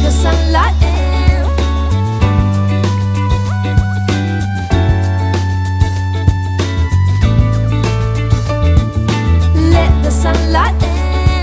the sunlight in. Let the sunlight in.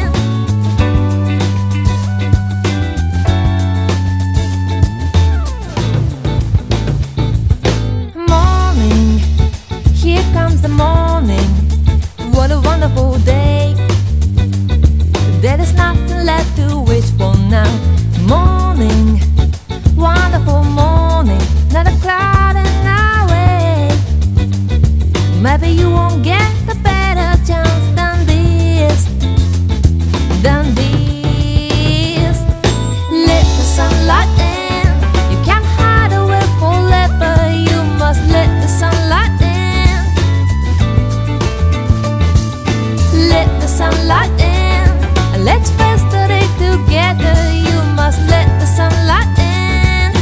Morning, here comes the morning. What a wonderful day. There is nothing left to wish for now. Morning, wonderful morning. Not a cloud in our way. Maybe you won't get a better chance than this. Than this. Let the sunlight in. You can't hide away forever. You must let the sunlight in. Let the sunlight in. Let's face the day together. You must let the sunlight in.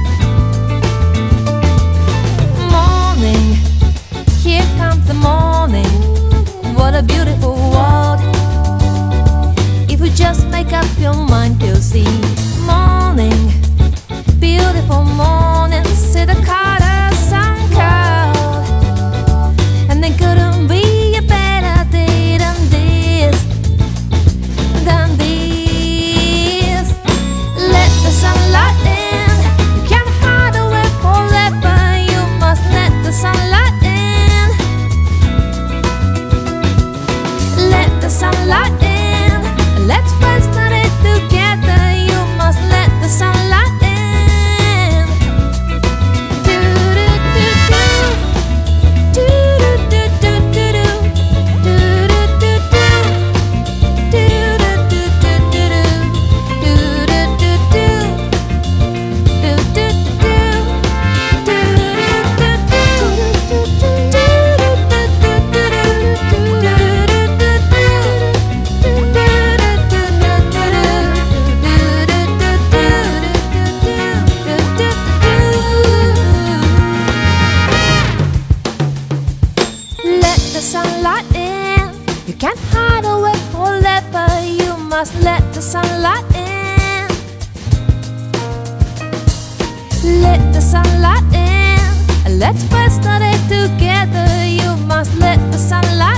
Morning, here comes the morning. What a beautiful world. If you just make up your mind, you'll see. Morning, beautiful morning. See the colors uncovered. And there couldn't be a better day than this. Than this. Let the sunlight in. You can't hide away forever. You must let the sunlight in. Let the sunlight in. Let's face the day together. You must let the sunlight in. Do do do do. Do do do do do. Do do do do. Do do do do do do. Do do do do. Do do do. Do Let the sunlight in. You can't hide away forever. You must let the sunlight in. Let the sunlight in. Let's face the day together. You must let the sunlight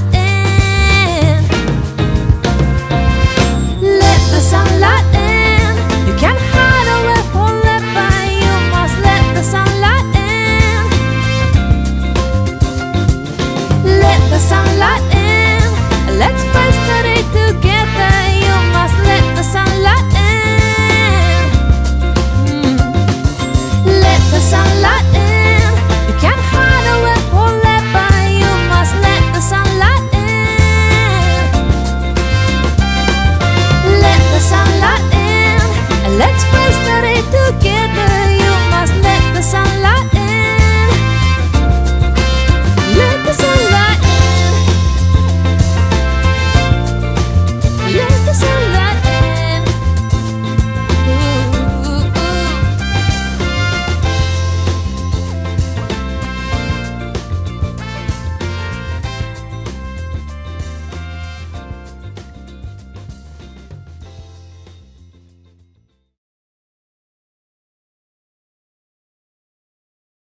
in. Let the sunlight in. You can't